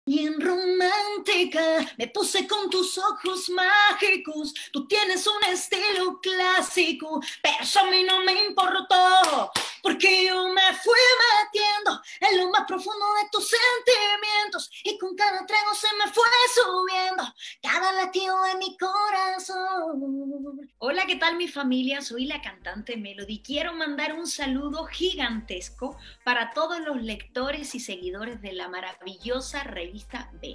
Bien romántica, me puse con tus ojos mágicos. Tú tienes un estilo clásico, pero eso a mí no me importó, porque yo me fui metiendo en lo más profundo de tus sentimientos, y con cada trago se me fue subiendo cada latido de mi corazón. Hola, ¿qué tal mi familia? Soy la cantante Melody. Quiero mandar un saludo gigantesco para todos los lectores y seguidores de la maravillosa revista Bea.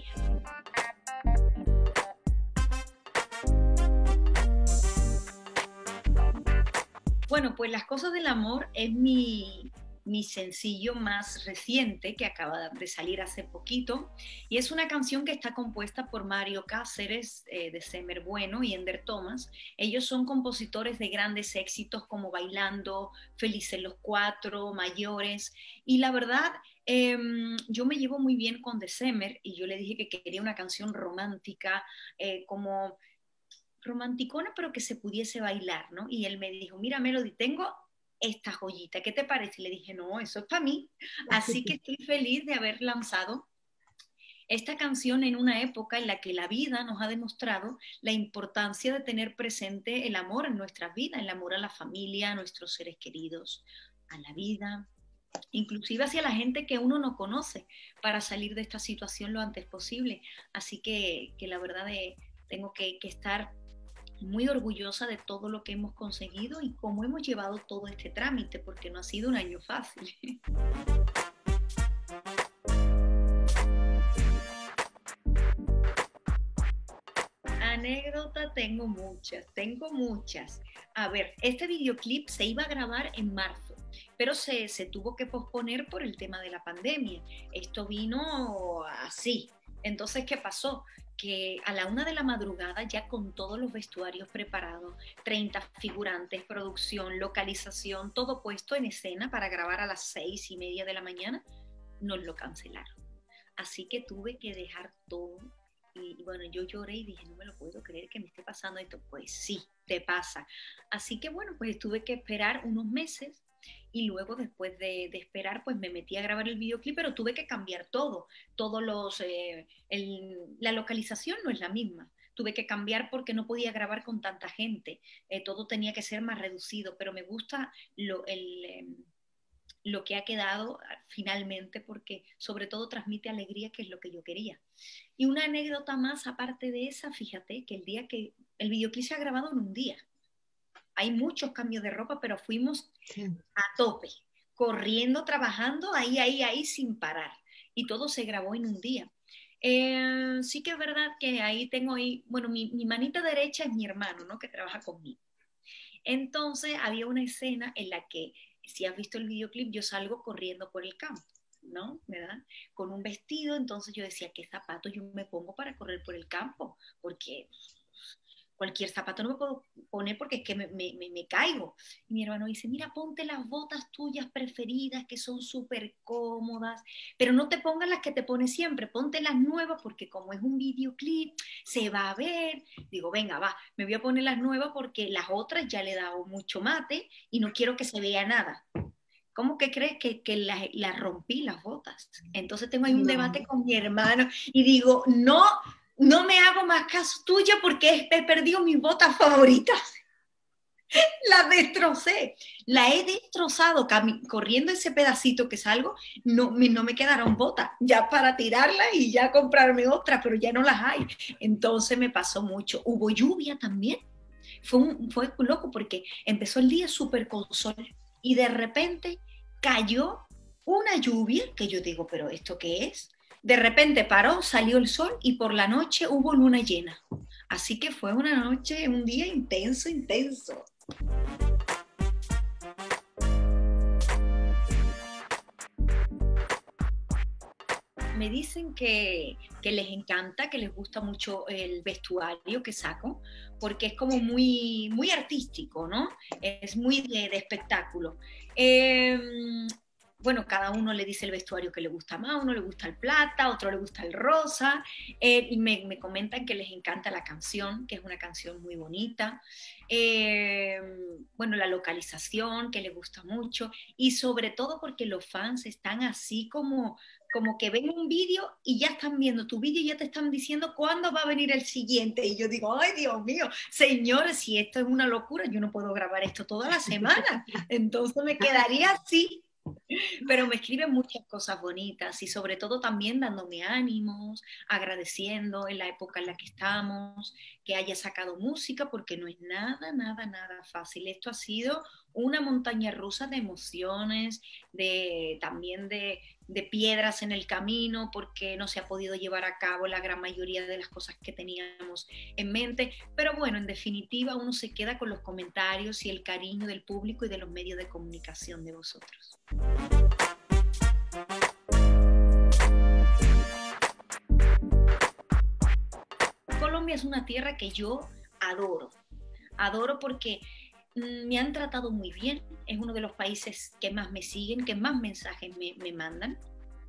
Bueno, pues Las cosas del amor es mi sencillo más reciente, que acaba de salir hace poquito, y es una canción que está compuesta por Mario Cáceres, de Semer Bueno y Ender Thomas. Ellos son compositores de grandes éxitos como Bailando, Felices los Cuatro, Mayores, y la verdad, yo me llevo muy bien con De Semer, y yo le dije que quería una canción romántica, como romanticona, pero que se pudiese bailar, ¿no? Y él me dijo, mira, Melody, tengo esta joyita, ¿qué te parece? Y le dije, no, eso es para mí. Así que estoy feliz de haber lanzado esta canción en una época en la que la vida nos ha demostrado la importancia de tener presente el amor en nuestras vidas, el amor a la familia, a nuestros seres queridos, a la vida, inclusive hacia la gente que uno no conoce, para salir de esta situación lo antes posible. Así que la verdad tengo que estar muy orgullosa de todo lo que hemos conseguido y cómo hemos llevado todo este trámite, porque no ha sido un año fácil. Anécdota tengo muchas, tengo muchas. A ver, este videoclip se iba a grabar en marzo, pero se tuvo que posponer por el tema de la pandemia. Esto vino así. Entonces, ¿qué pasó? Que a la 1 de la madrugada, ya con todos los vestuarios preparados, 30 figurantes, producción, localización, todo puesto en escena para grabar a las 6:30 de la mañana, nos lo cancelaron. Así que tuve que dejar todo. Y bueno, yo lloré y dije, no me lo puedo creer que me esté pasando esto. Pues sí, te pasa. Así que bueno, pues tuve que esperar unos meses, y luego después de esperar, pues me metí a grabar el videoclip, pero tuve que cambiar todo. Todos la localización no es la misma. Tuve que cambiar porque no podía grabar con tanta gente. Todo tenía que ser más reducido, pero me gusta lo que ha quedado finalmente, porque sobre todo transmite alegría, que es lo que yo quería. Y una anécdota más aparte de esa, fíjate que el día que el videoclip se ha grabado en un día, hay muchos cambios de ropa, pero fuimos a tope, corriendo, trabajando, ahí, sin parar. Y todo se grabó en un día. Sí que es verdad que ahí tengo bueno, mi manita derecha es mi hermano, ¿no? Que trabaja conmigo. Entonces había una escena en la que, si has visto el videoclip, yo salgo corriendo por el campo, ¿no? ¿Verdad? Con un vestido. Entonces yo decía, ¿qué zapatos yo me pongo para correr por el campo? Porque cualquier zapato no me puedo poner, porque es que me caigo. Y mi hermano dice, mira, ponte las botas tuyas preferidas, que son súper cómodas, pero no te pongas las que te pones siempre, ponte las nuevas, porque como es un videoclip, se va a ver. Digo, venga, va, me voy a poner las nuevas, porque las otras ya le he dado mucho mate y no quiero que se vea nada. ¿Cómo que crees que las rompí las botas? Entonces tengo ahí un debate No. con mi hermano y digo, no, no me hago más caso tuyo, porque he perdido mis botas favoritas. Las destrocé, la he destrozado corriendo ese pedacito que salgo. No me quedaron botas ya para tirarlas y ya comprarme otra, pero ya no las hay. Entonces me pasó mucho. Hubo lluvia también. Fue loco, porque empezó el día súper con sol y de repente cayó una lluvia que yo digo, pero ¿esto qué es? De repente paró, salió el sol, y por la noche hubo luna llena. Así que fue una noche, un día intenso, intenso. Me dicen que les encanta, que les gusta mucho el vestuario que saco, porque es como muy, muy artístico, ¿no? Es muy de espectáculo. Eh, bueno, cada uno le dice el vestuario que le gusta más. A uno le gusta el plata, a otro le gusta el rosa, y me comentan que les encanta la canción, que es una canción muy bonita. Eh, bueno, la localización, que les gusta mucho, y sobre todo porque los fans están así como que ven un vídeo y ya están viendo tu vídeo y ya te están diciendo cuándo va a venir el siguiente. Y yo digo, ay, Dios mío, señores, si esto es una locura, yo no puedo grabar esto toda la semana. Entonces me quedaría así. Pero me escriben muchas cosas bonitas y sobre todo también dándome ánimos, agradeciendo en la época en la que estamos, que haya sacado música, porque no es nada, nada, nada fácil. Esto ha sido una montaña rusa de emociones, también de piedras en el camino, porque no se ha podido llevar a cabo la gran mayoría de las cosas que teníamos en mente. Pero bueno, en definitiva, uno se queda con los comentarios y el cariño del público y de los medios de comunicación de vosotros. Colombia es una tierra que yo adoro. Adoro porque me han tratado muy bien. Es uno de los países que más me siguen, que más mensajes me mandan.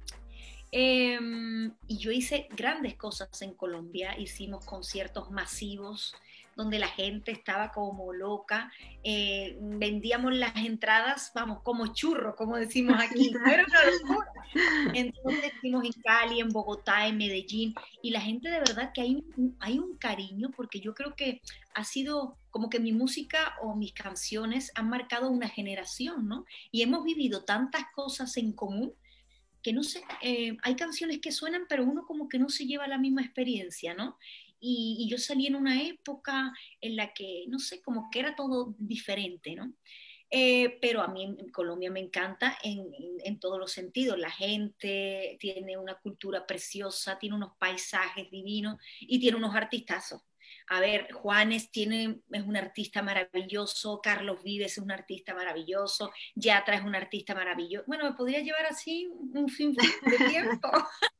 Y yo hice grandes cosas en Colombia. Hicimos conciertos masivos donde la gente estaba como loca. Vendíamos las entradas, vamos, como churros, como decimos aquí. Era una locura. Entonces estuvimos en Cali, en Bogotá, en Medellín, y la gente de verdad que hay un cariño, porque yo creo que ha sido como que mi música o mis canciones han marcado una generación, ¿no? Y hemos vivido tantas cosas en común que no sé, hay canciones que suenan, pero uno como que no se lleva la misma experiencia, ¿no? Y yo salí en una época en la que, no sé, como que era todo diferente, ¿no? Pero a mí en Colombia me encanta en todos los sentidos. La gente tiene una cultura preciosa, tiene unos paisajes divinos y tiene unos artistazos. A ver, Juanes es un artista maravilloso, Carlos Vives es un artista maravilloso, Yatra es un artista maravilloso. Bueno, me podría llevar así un fin de tiempo.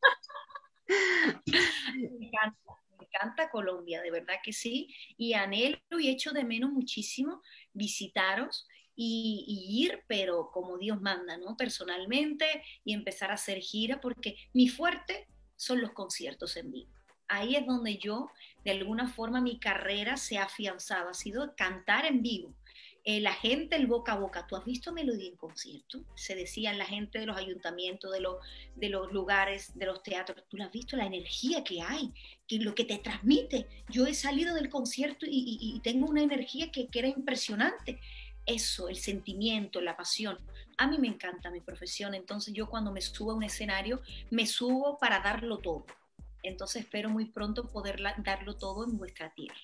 Me encanta Colombia, de verdad que sí, y anhelo y echo de menos muchísimo visitaros y ir, pero como Dios manda, ¿no? Personalmente y empezar a hacer gira, porque mi fuerte son los conciertos en vivo. Ahí es donde yo, de alguna forma, mi carrera se ha afianzado, ha sido cantar en vivo. La gente, el boca a boca. ¿Tú has visto Melodía en concierto? Se decía la gente de los ayuntamientos, de los lugares, de los teatros. ¿Tú lo has visto? La energía que hay, que lo que te transmite. Yo he salido del concierto y tengo una energía que era impresionante. Eso, el sentimiento, la pasión. A mí me encanta mi profesión, entonces yo cuando me subo a un escenario, me subo para darlo todo. Entonces espero muy pronto poder darlo todo en vuestra tierra.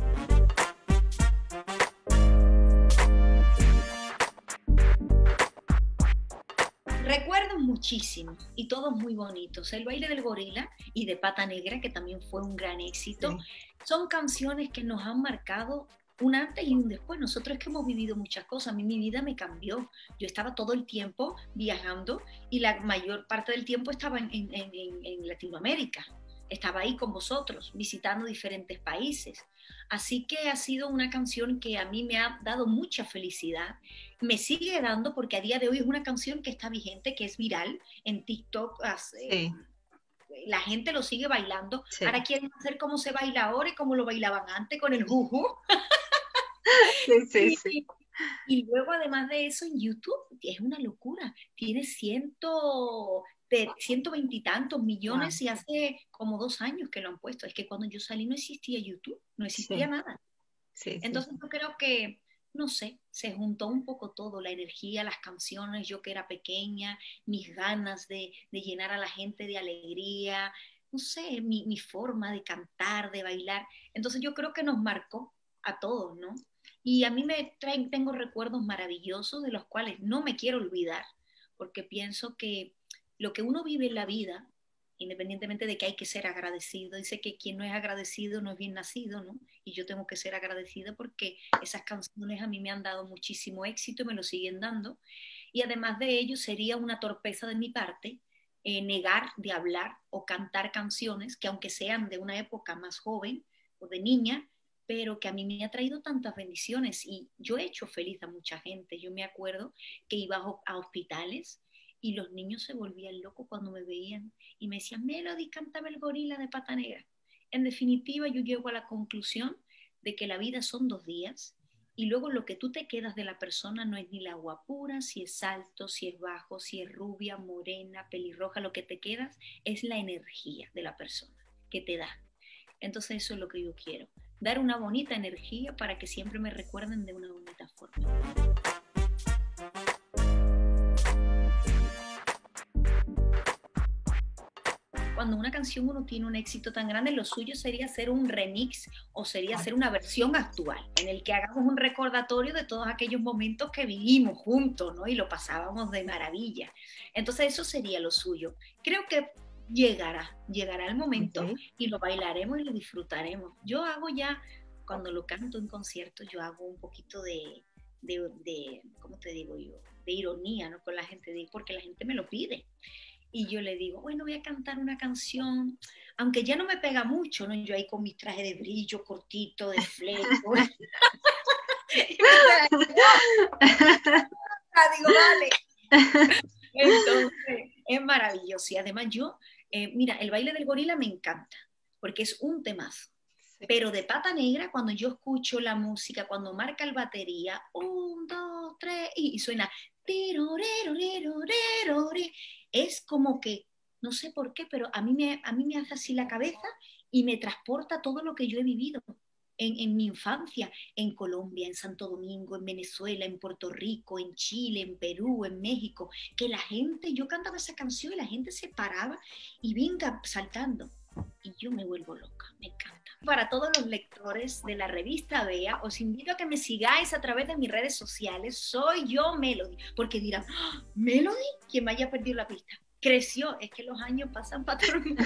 Recuerdo muchísimo y todos muy bonitos. El baile del gorila y de Pata Negra, que también fue un gran éxito, sí. Son canciones que nos han marcado un antes y un después. Nosotros es que hemos vivido muchas cosas. A mí mi vida me cambió. Yo estaba todo el tiempo viajando y la mayor parte del tiempo estaba en Latinoamérica. Estaba ahí con vosotros, visitando diferentes países. Así que ha sido una canción que a mí me ha dado mucha felicidad. Me sigue dando porque a día de hoy es una canción que está vigente, que es viral en TikTok. Sí. La gente lo sigue bailando. Sí. Ahora quieren hacer cómo se baila ahora y cómo lo bailaban antes con el juju. Sí, sí. Y luego, además de eso, en YouTube es una locura. Tiene 120 y tantos millones, wow. Y hace como 2 años que lo han puesto. Es que cuando yo salí no existía YouTube, no existía nada. Sí, entonces yo creo que, no sé, se juntó un poco todo, la energía, las canciones, yo que era pequeña, mis ganas de llenar a la gente de alegría, no sé, mi forma de cantar, de bailar. Entonces yo creo que nos marcó a todos, ¿no? Y a mí tengo recuerdos maravillosos de los cuales no me quiero olvidar, porque pienso que lo que uno vive en la vida, independientemente de que hay que ser agradecido, dice que quien no es agradecido no es bien nacido, ¿no? Y yo tengo que ser agradecida porque esas canciones a mí me han dado muchísimo éxito y me lo siguen dando. Y además de ello sería una torpeza de mi parte negar de hablar o cantar canciones que aunque sean de una época más joven o de niña, pero que a mí me ha traído tantas bendiciones y yo he hecho feliz a mucha gente. Yo me acuerdo que iba a hospitales y los niños se volvían locos cuando me veían y me decían, Melody, cántame el gorila de Pata Negra. En definitiva, yo llego a la conclusión de que la vida son 2 días y luego lo que tú te quedas de la persona no es ni la guapura, si es alto, si es bajo, si es rubia, morena, pelirroja, lo que te quedas es la energía de la persona que te da. Entonces eso es lo que yo quiero, dar una bonita energía para que siempre me recuerden de una bonita forma. Cuando una canción uno tiene un éxito tan grande, lo suyo sería hacer un remix o sería hacer una versión actual, en el que hagamos un recordatorio de todos aquellos momentos que vivimos juntos, ¿no? Y lo pasábamos de maravilla. Entonces eso sería lo suyo. Creo que llegará el momento y lo bailaremos y lo disfrutaremos. Yo hago ya, cuando lo canto en conciertos, yo hago un poquito ¿cómo te digo yo? De ironía, ¿no? Con la gente, porque la gente me lo pide. Y yo le digo, bueno, voy a cantar una canción, aunque ya no me pega mucho, ¿no? Yo ahí con mi traje de brillo cortito, de fleco. Digo, vale. Entonces, es maravilloso. Y además mira, el baile del gorila me encanta, porque es un temazo. Pero de Pata Negra, cuando yo escucho la música, cuando marca el batería, 1, 2, 3, y suena, es como que, no sé por qué, pero a mí me hace así la cabeza y me transporta todo lo que yo he vivido en mi infancia, en Colombia, en Santo Domingo, en Venezuela, en Puerto Rico, en Chile, en Perú, en México, que la gente, yo cantaba esa canción y la gente se paraba y venga saltando. Y yo me vuelvo loca, me encanta. Para todos los lectores de la revista Bea, os invito a que me sigáis a través de mis redes sociales. Soy yo Melody, porque dirán, ¡oh, Melody, quien me haya perdido la pista. Creció, es que los años pasan para todo el mundo.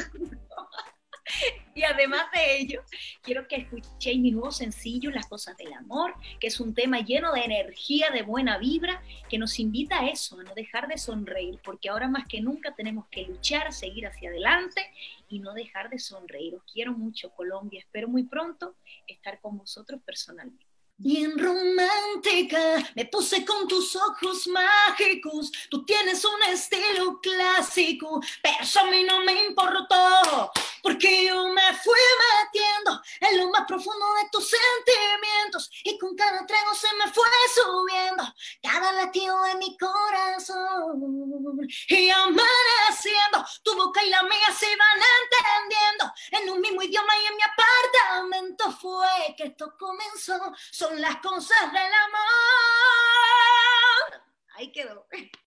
Y además de ello, quiero que escuchéis mi nuevo sencillo, Las cosas del amor, que es un tema lleno de energía, de buena vibra, que nos invita a eso, a no dejar de sonreír, porque ahora más que nunca tenemos que luchar, seguir hacia adelante y no dejar de sonreír. Os quiero mucho, Colombia. Espero muy pronto estar con vosotros personalmente. Bien romántica, me puse con tus ojos mágicos. Tú tienes un estilo clásico, pero eso a mí no me importó, porque yo me fui metiendo en lo más profundo de tus sentimientos y con cada trago se me fue subiendo cada latido de mi corazón. Y amaneciendo, tu boca y la mía se iban entendiendo en un mismo idioma y en mi apartamento fue que esto comenzó. Son las cosas del amor. Ahí quedó.